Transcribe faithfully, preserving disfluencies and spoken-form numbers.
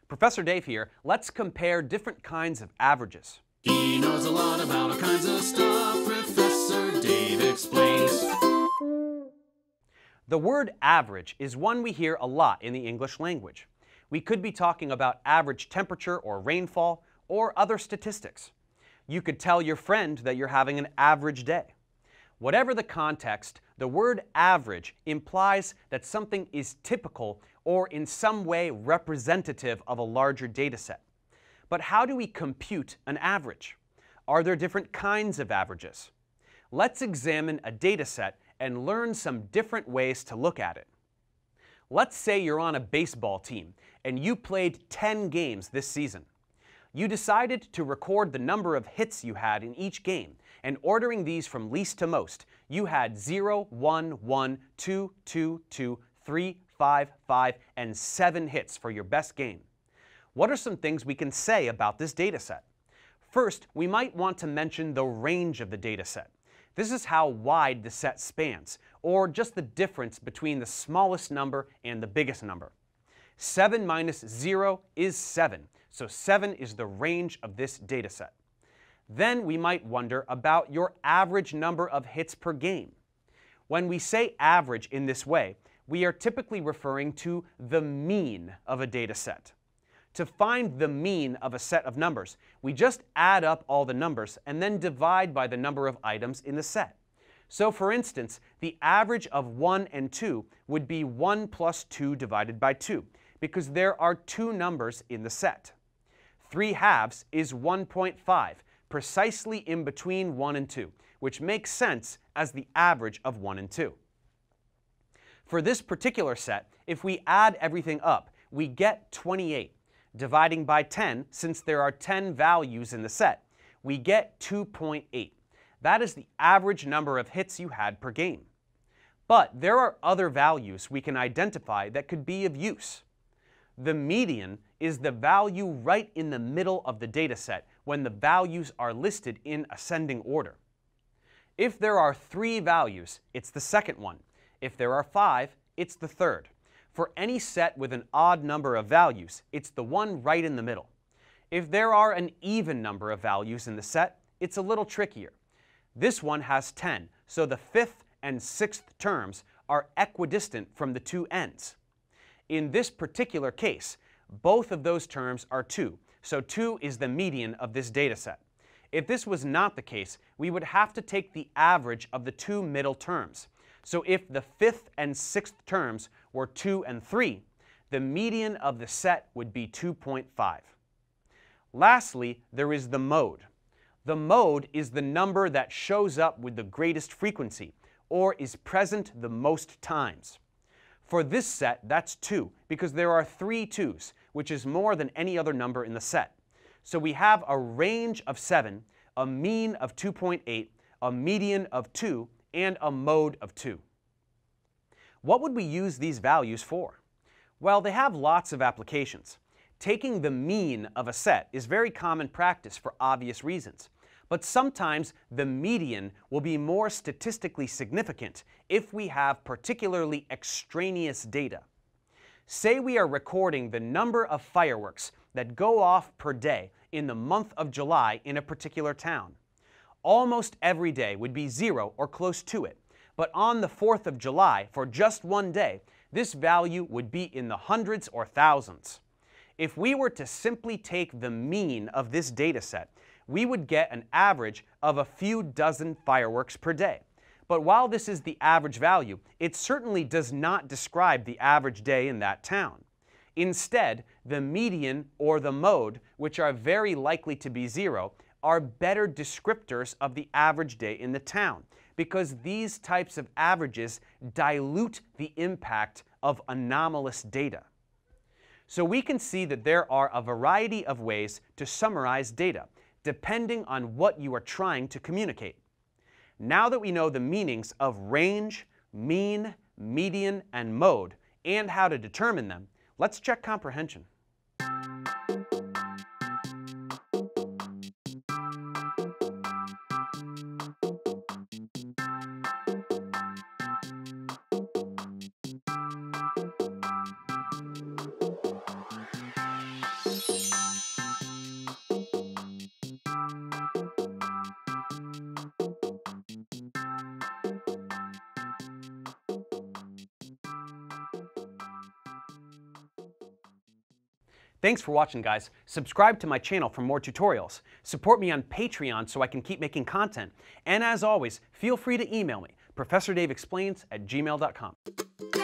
Professor Dave here. Let's compare different kinds of averages. He knows a lot about all kinds of stuff. Professor Dave explains. The word average is one we hear a lot in the English language. We could be talking about average temperature or rainfall or other statistics. You could tell your friend that you're having an average day. Whatever the context, the word average implies that something is typical or in some way representative of a larger data set. But how do we compute an average? Are there different kinds of averages? Let's examine a data set and learn some different ways to look at it. Let's say you're on a baseball team and you played ten games this season. You decided to record the number of hits you had in each game, and ordering these from least to most, you had zero, one, one, two, two, two, three, five, five, and seven hits for your best game. What are some things we can say about this data set? First, we might want to mention the range of the data set. This is how wide the set spans, or just the difference between the smallest number and the biggest number. seven minus zero is seven, so seven is the range of this data set. Then we might wonder about your average number of hits per game. When we say average in this way, we are typically referring to the mean of a data set. To find the mean of a set of numbers, we just add up all the numbers and then divide by the number of items in the set. So for instance, the average of one and two would be one plus two divided by two, because there are two numbers in the set. three halves is one point five, precisely in between one and two, which makes sense as the average of one and two. For this particular set, if we add everything up, we get twenty-eight. Dividing by ten, since there are ten values in the set, we get two point eight. That is the average number of hits you had per game. But there are other values we can identify that could be of use. The median is the value right in the middle of the data set when the values are listed in ascending order. If there are three values, it's the second one. If there are five, it's the third. For any set with an odd number of values, it's the one right in the middle. If there are an even number of values in the set, it's a little trickier. This one has ten, so the fifth and sixth terms are equidistant from the two ends. In this particular case, both of those terms are two, so two is the median of this data set. If this was not the case, we would have to take the average of the two middle terms. So if the fifth and sixth terms were two and three, the median of the set would be two point five. Lastly, there is the mode. The mode is the number that shows up with the greatest frequency, or is present the most times. For this set, that's two, because there are three twos, which is more than any other number in the set. So we have a range of seven, a mean of two point eight, a median of two, and a mode of two. What would we use these values for? Well, they have lots of applications. Taking the mean of a set is very common practice for obvious reasons, but sometimes the median will be more statistically significant if we have particularly extraneous data. Say we are recording the number of fireworks that go off per day in the month of July in a particular town. Almost every day would be zero or close to it, but on the fourth of July, for just one day, this value would be in the hundreds or thousands. If we were to simply take the mean of this data set, we would get an average of a few dozen fireworks per day. But while this is the average value, it certainly does not describe the average day in that town. Instead, the median or the mode, which are very likely to be zero, are better descriptors of the average day in the town, because these types of averages dilute the impact of anomalous data. So we can see that there are a variety of ways to summarize data, depending on what you are trying to communicate. Now that we know the meanings of range, mean, median, and mode, and how to determine them, let's check comprehension. Thanks for watching, guys. Subscribe to my channel for more tutorials. Support me on Patreon so I can keep making content. And as always, feel free to email me, professor dave explains at gmail dot com.